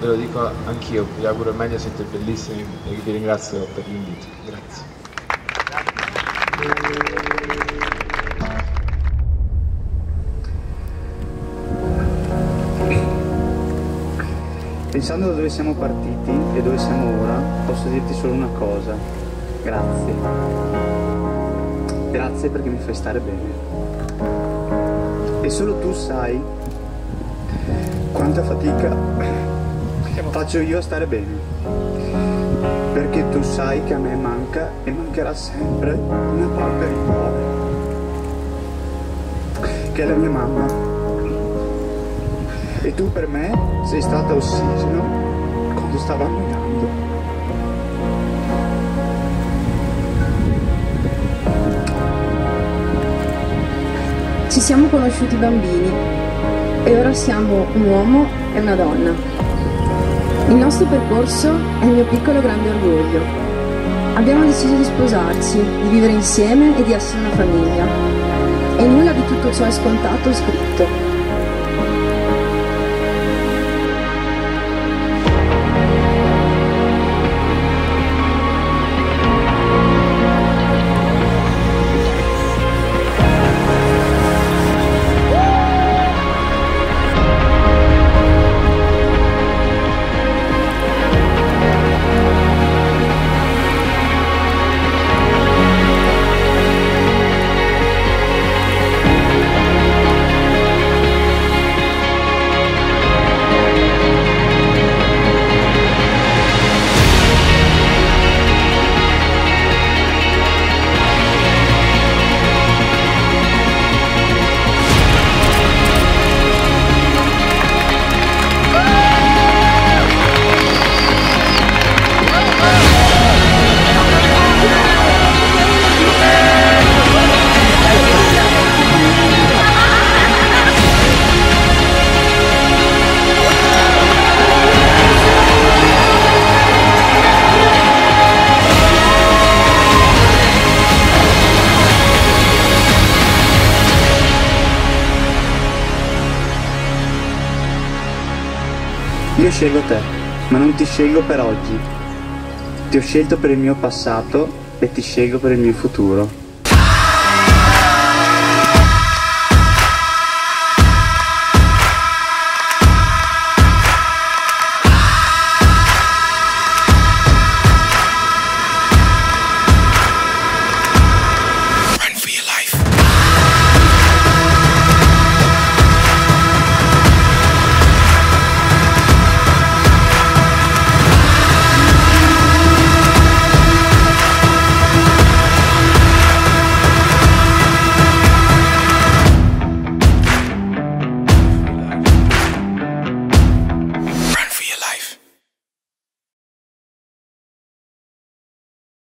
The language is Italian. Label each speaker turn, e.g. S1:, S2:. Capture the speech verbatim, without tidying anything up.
S1: ve lo dico anch'io, vi auguro il meglio, siete bellissimi e vi ringrazio per l'invito. Grazie.
S2: Pensando da dove siamo partiti e dove siamo ora, posso dirti solo una cosa. Grazie. Grazie perché mi fai stare bene. E solo tu sai quanta fatica faccio io a stare bene. Perché tu sai che a me manca e mancherà sempre una parte di cuore, che è la mia mamma. E tu per me sei stata ossigeno quando stavo annegando.
S3: Ci siamo conosciuti bambini e ora siamo un uomo e una donna. Il nostro percorso è il mio piccolo grande orgoglio. Abbiamo deciso di sposarci, di vivere insieme e di essere una famiglia. E nulla di tutto ciò è scontato o scritto.
S2: Io scelgo te, ma non ti scelgo per oggi. Ti ho scelto per il mio passato e ti scelgo per il mio futuro.